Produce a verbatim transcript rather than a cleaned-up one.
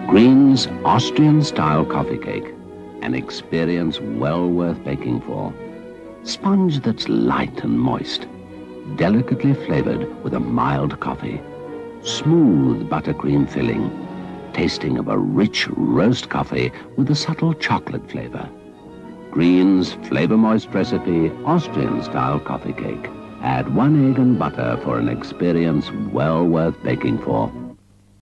Green's Austrian-style coffee cake, an experience well worth baking for. Sponge that's light and moist, delicately flavored with a mild coffee. Smooth buttercream filling, tasting of a rich roast coffee with a subtle chocolate flavor. Green's Flavourmoist recipe, Austrian-style coffee cake. Add one egg and butter for an experience well worth baking for.